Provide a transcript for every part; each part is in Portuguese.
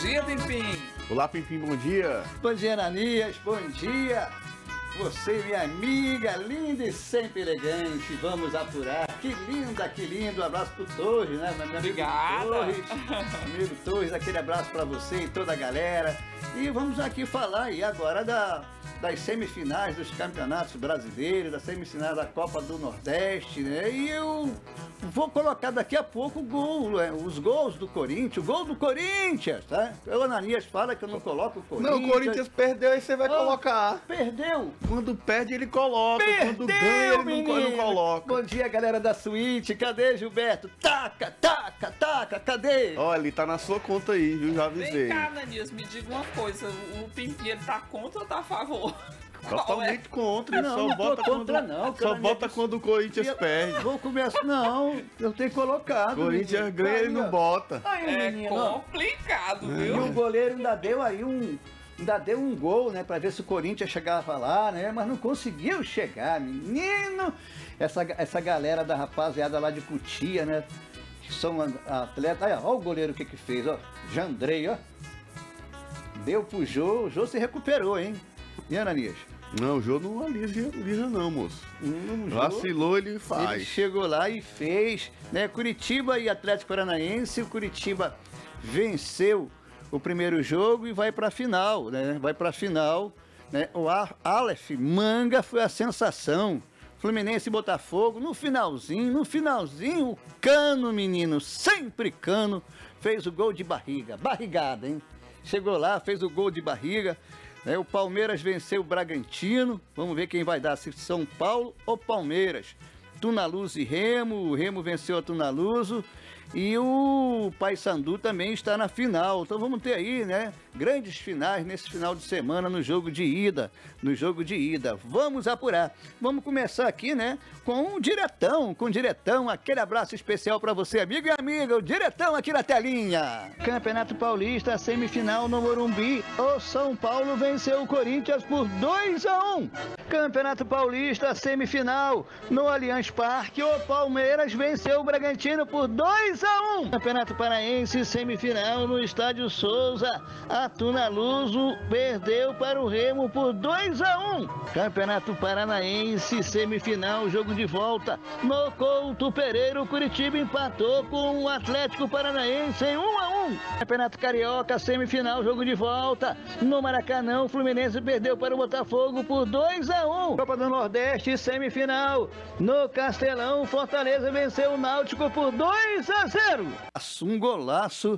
dia, Pimpim. Olá, Pimpim, bom dia. Bom dia, Ananias, bom dia. Você, minha amiga, linda e sempre elegante. Vamos apurar. Que lindo. Um abraço pro Torres, né? Meu amigo Obrigada. Torres. Amigo Torres, aquele abraço pra você e toda a galera. E vamos aqui falar aí agora das semifinais dos campeonatos brasileiros, das semifinais da Copa do Nordeste, né? E eu vou colocar daqui a pouco os gols do Corinthians, o gol do Corinthians, tá? O Ananias fala que eu não coloco o Corinthians. Não, o Corinthians perdeu, aí você vai colocar. Perdeu? Quando perde, ele coloca. Quando ganha, ele não coloca. Bom dia, galera da suíte. Cadê, Gilberto? Taca, cadê? Olha, ele tá na sua conta aí, viu? Já avisei. Vem cá, Ananias, me diga uma coisa. O Pimpim, ele tá contra ou tá a favor? Totalmente contra. Ele Não, só não tô bota contra quando, não, só bota quando o Corinthians perde. Vou começar. Não, eu tenho colocado. Corinthians menino. ganha, ele não bota. Aí, É menino, ó. complicado, E viu? o goleiro ainda deu aí ainda deu um gol, né, pra ver se o Corinthians chegava lá, né, mas não conseguiu chegar, menino. Essa galera da rapaziada lá de Cotia, né, que são atletas. Olha o goleiro o que fez, ó, Jandrei, ó. Deu pro Jô, o Jô se recuperou, hein. E Ananias? Não, o jogo não alisa não, moço. Vacilou, ele faz. Ele chegou lá e fez, né? Curitiba e Atlético Paranaense. O Curitiba venceu o primeiro jogo e vai para a final, né? Vai para a final, né? O Aleph Manga foi a sensação. Fluminense e Botafogo no finalzinho, o Cano, menino, sempre Cano, fez o gol de barrigada, hein? Chegou lá, fez o gol de barriga. O Palmeiras venceu o Bragantino. Vamos ver quem vai dar, se São Paulo ou Palmeiras. Tunaluso e Remo. O Remo venceu a Tunaluso. E o Paysandu também está na final. Então vamos ter aí, né, grandes finais nesse final de semana no jogo de ida. Vamos apurar. Vamos começar aqui, né, com o Diretão. Aquele abraço especial para você, amigo e amiga. O Diretão aqui na telinha. Campeonato Paulista, semifinal no Morumbi. O São Paulo venceu o Corinthians por 2-1. Campeonato Paulista, semifinal no Allianz Parque. O Palmeiras venceu o Bragantino por 2-1. Campeonato Paraense, semifinal no Estádio Souza. A Tunaluso perdeu para o Remo por 2-1. Campeonato Paranaense, semifinal, jogo de volta. No Couto Pereira, o Curitiba empatou com o Atlético Paranaense em 1-1. Campeonato Carioca, semifinal, jogo de volta. No Maracanã, o Fluminense perdeu para o Botafogo por 2-1. Copa do Nordeste, semifinal. No Castelão, Fortaleza venceu o Náutico por 2-0. Um golaço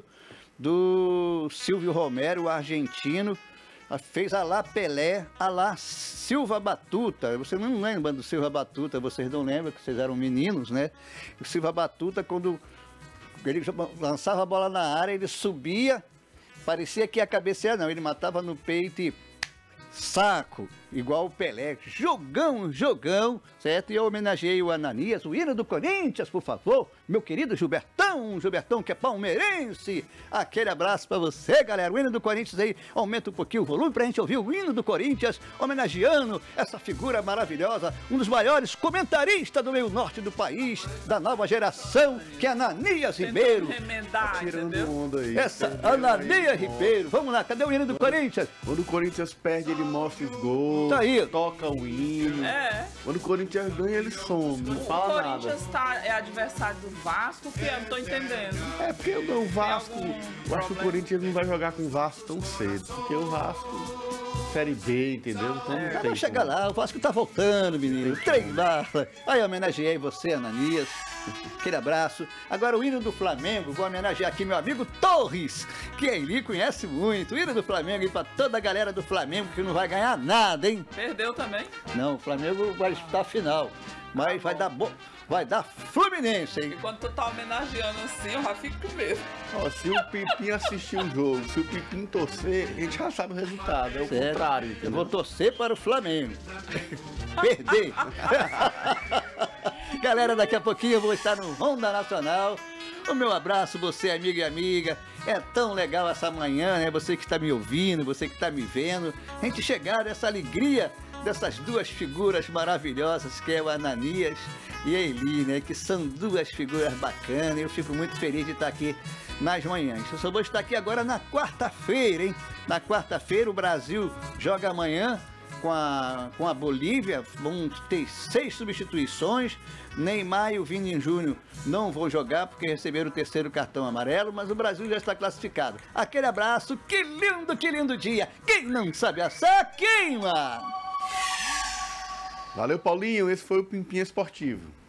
do Silvio Romero, o argentino. Fez a lá Pelé, a lá Silva Batuta. Você não lembra do Silva Batuta, vocês não lembram, que vocês eram meninos, né? O Silva Batuta, quando ele lançava a bola na área, ele subia, parecia que ia cabecear, não. Ele matava no peito e saco, igual o Pelé. Jogão, certo? E eu homenageei o Ananias, o hino do Corinthians, por favor. Meu querido Gilbertão que é palmeirense. Aquele abraço pra você, galera. O hino do Corinthians aí, aumenta um pouquinho o volume pra gente ouvir o hino do Corinthians, homenageando essa figura maravilhosa, um dos maiores comentaristas do meio norte do país, da nova geração, que é Ananias Ribeiro. Remendar, entendeu? Onda aí. Essa Ananias Ribeiro. Vamos lá, cadê o hino do Corinthians? Quando o Corinthians perde, ele mostra os gols, Tá aí. toca o hino. Quando o Corinthians ganha, ele some, não O fala nada. Corinthians é adversário do Vasco, que eu não tô entendendo. É porque o Vasco, algum eu acho que o Corinthians não vai jogar com o Vasco tão cedo, porque o Vasco, Série B, entendeu? Então não tem. Chega lá, o Vasco tá voltando, menino. Treinar. Aí eu homenageei você, Ananias. Aquele abraço. Agora o hino do Flamengo, vou homenagear aqui meu amigo Torres, que ele conhece muito. O hino do Flamengo e pra toda a galera do Flamengo que não vai ganhar nada, hein? Perdeu também? Não, o Flamengo vai disputar a final, mas vai dar Fluminense, hein? E quando tu tá homenageando assim, eu já fico com medo. Ó, se o Pimpim assistir o jogo, se o Pimpim torcer, a gente já sabe o resultado, é o Certo. contrário, Eu entendeu? vou torcer para o Flamengo. Perder. Galera, daqui a pouquinho eu vou estar no Ronda Nacional O meu abraço, você, amiga e amiga. É tão legal essa manhã, né? Você que está me ouvindo, você que está me vendo. A gente chegar nessa alegria dessas duas figuras maravilhosas, que é o Ananias e a Eli, né? Que são duas figuras bacanas. Eu fico muito feliz de estar aqui nas manhãs. Eu só vou estar aqui agora na quarta-feira, hein? Na quarta-feira o Brasil joga amanhã com a Bolívia. Vão ter 6 substituições. Neymar e o Vini Júnior não vão jogar porque receberam o 3º cartão amarelo, mas o Brasil já está classificado. Aquele abraço, que lindo dia. Quem não sabe assar, queima! Valeu, Paulinho. Esse foi o Pimpinha Esportivo.